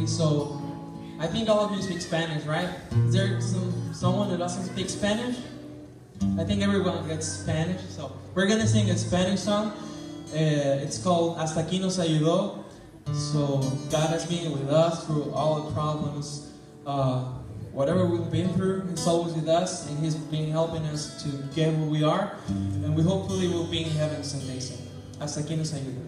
Okay, so I think all of you speak Spanish, right? Is there someone that doesn't speak Spanish? I think everyone gets Spanish, so we're gonna sing a Spanish song. It's called Hasta Aquí Nos Ayudó. So God has been with us through all the problems. Whatever we've been through, He's always with us, and He's been helping us to get where we are. And we hopefully will be in heaven someday. So, hasta aquí nos ayudó.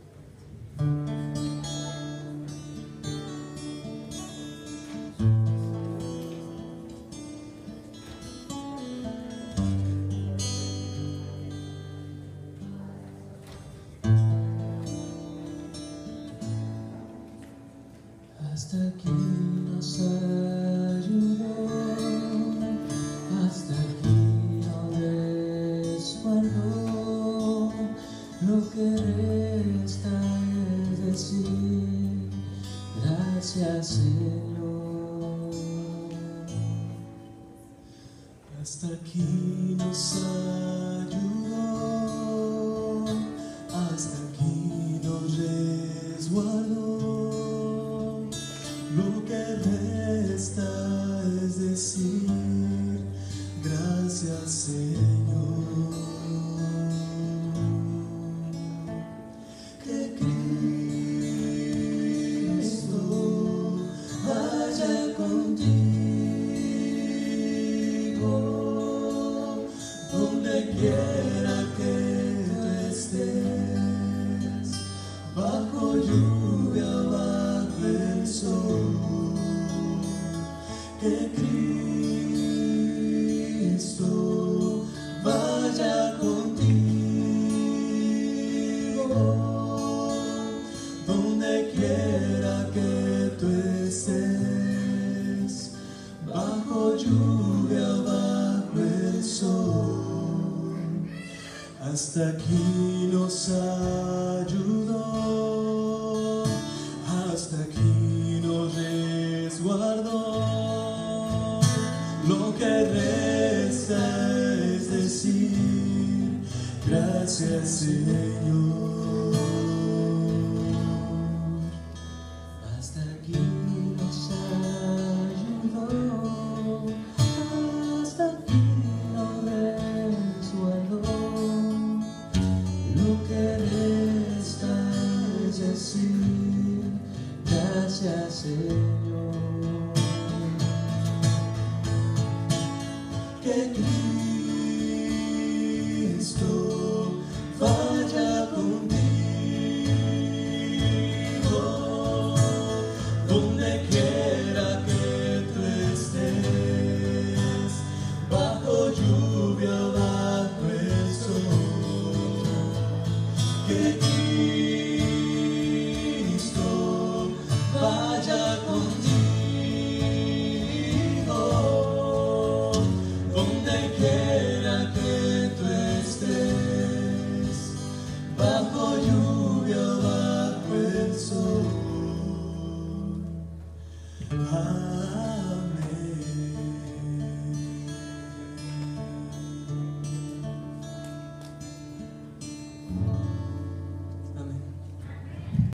Hasta aquí nos ayudó, hasta aquí nos resguardó. Lo que resta es decir gracias, Señor. Hasta aquí nos ayudó, hasta aquí nos resguardó. Lo que resta es decir gracias, Señor. Que Cristo vaya contigo, donde quiera que tú estés, bajo lluvia, bajo el sol. Que Cristo vaya contigo, donde quiera que tú estés, bajo lluvia, bajo el sol. Hasta aquí nos ayudó, hasta aquí nos resguardó. Lo que resta es decir gracias, Señor. Hasta aquí nos ayudó, hasta aquí nos resguardó. Lo que resta es decir gracias, Señor. Que Cristo vaya contigo, donde quiera que tú estés, bajo lluvia, bajo el sol. Que Cristo vaya contigo, donde quiera que tú estés, bajo lluvia, bajo el sol.